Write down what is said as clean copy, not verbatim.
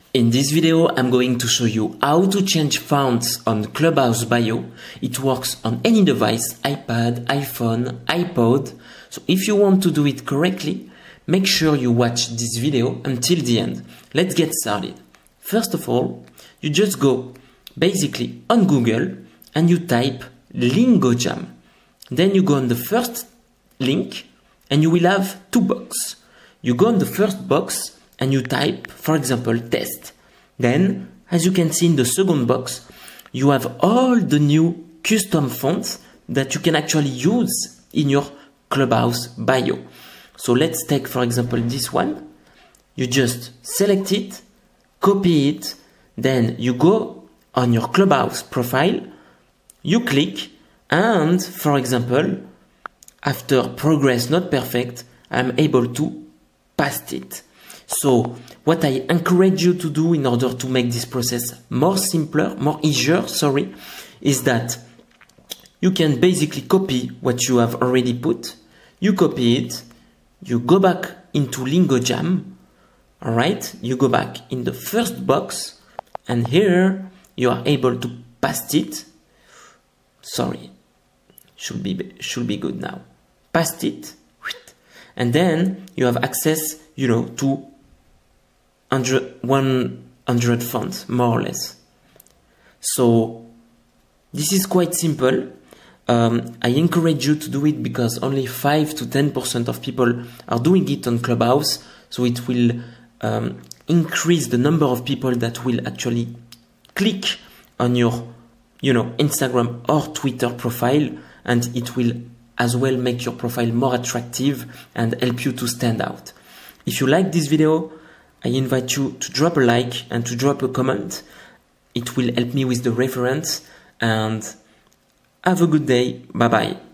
In this video, I'm going to show you how to change fonts on Clubhouse bio. It works on any device, iPad, iPhone, iPod. So if you want to do it correctly, make sure you watch this video until the end. Let's get started. First of all, you just go basically on Google and you type LingoJam. Then you go on the first link and you will have two boxes. You go on the first box and you type, for example, test. Then, as you can see in the second box, you have all the new custom fonts that you can actually use in your Clubhouse bio. So let's take, for example, this one. You just select it, copy it, then you go on your Clubhouse profile, you click, and for example, after progress not perfect, I'm able to paste it. So what I encourage you to do in order to make this process more easier, is that you can basically copy what you have already put. You copy it, you go back into LingoJam, all right? You go back in the first box, and here you are able to paste it. Sorry, should be good now. Paste it, and then you have access, to 100 fonts, more or less. So this is quite simple. I encourage you to do it because only 5 to 10% of people are doing it on Clubhouse. So it will increase the number of people that will actually click on your, Instagram or Twitter profile, and it will as well make your profile more attractive and help you to stand out. If you like this video, I invite you to drop a like and to drop a comment. It will help me with the reference, and have a good day. Bye bye.